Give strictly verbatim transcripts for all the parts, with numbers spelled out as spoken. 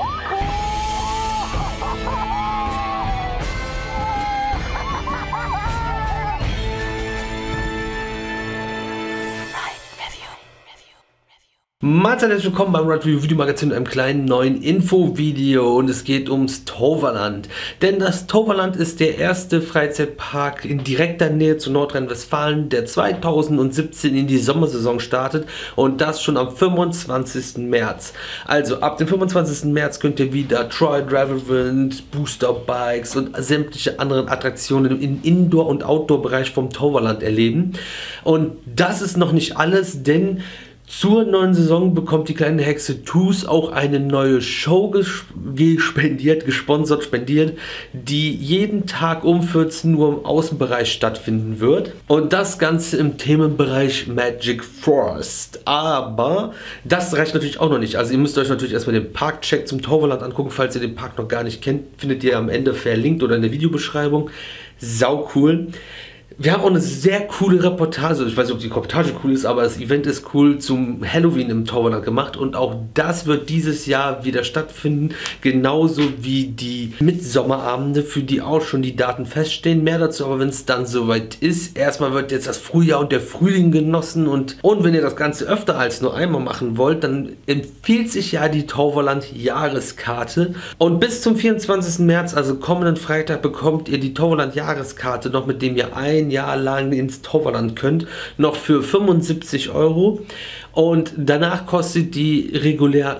Mahlzeit, herzlich willkommen beim Ride Review Videomagazin mit einem kleinen neuen Infovideo, und es geht ums Toverland. Denn das Toverland ist der erste Freizeitpark in direkter Nähe zu Nordrhein-Westfalen, der zweitausendsiebzehn in die Sommersaison startet, und das schon am fünfundzwanzigsten März. Also ab dem fünfundzwanzigsten März könnt ihr wieder Troy Travelwind, Booster Bikes und sämtliche anderen Attraktionen im Indoor- und Outdoor-Bereich vom Toverland erleben. Und das ist noch nicht alles, denn zur neuen Saison bekommt die kleine Hexe Toos auch eine neue Show gespendiert, gesponsert, spendiert, die jeden Tag um vierzehn Uhr im Außenbereich stattfinden wird. Und das Ganze im Themenbereich Magic Forest. Aber das reicht natürlich auch noch nicht. Also ihr müsst euch natürlich erstmal den Parkcheck zum Toverland angucken. Falls ihr den Park noch gar nicht kennt, findet ihr am Ende verlinkt oder in der Videobeschreibung. Sau cool. Wir haben auch eine sehr coole Reportage, ich weiß nicht, ob die Reportage cool ist, aber das Event ist cool, zum Halloween im Toverland gemacht, und auch das wird dieses Jahr wieder stattfinden, genauso wie die Mitsommerabende, für die auch schon die Daten feststehen. Mehr dazu aber, wenn es dann soweit ist. Erstmal wird jetzt das Frühjahr und der Frühling genossen, und, und wenn ihr das Ganze öfter als nur einmal machen wollt, dann empfiehlt sich ja die Toverland Jahreskarte, und bis zum vierundzwanzigsten März, also kommenden Freitag, bekommt ihr die Toverland Jahreskarte noch, mit dem ihr ein Jahr lang ins Toverland könnt, noch für fünfundsiebzig Euro, und danach kostet die regulär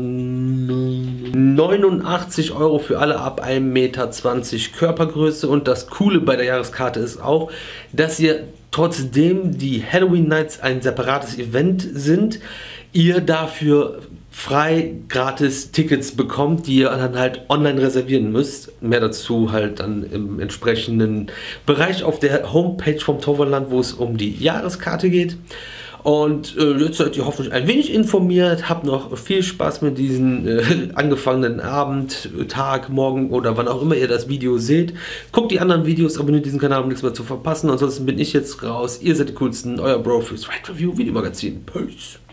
neunundachtzig Euro für alle ab ein Meter zwanzig Körpergröße. Und das Coole bei der Jahreskarte ist auch, dass ihr, trotzdem die Halloween Nights ein separates Event sind, ihr dafür frei gratis Tickets bekommt, die ihr dann halt online reservieren müsst. Mehr dazu halt dann im entsprechenden Bereich auf der Homepage vom Toverland, wo es um die Jahreskarte geht. Und äh, jetzt seid ihr hoffentlich ein wenig informiert, habt noch viel Spaß mit diesem äh, angefangenen Abend, Tag, Morgen oder wann auch immer ihr das Video seht. Guckt die anderen Videos, abonniert diesen Kanal, um nichts mehr zu verpassen. Ansonsten bin ich jetzt raus. Ihr seid die coolsten, euer Bro fürs Ride Review Videomagazin. Peace.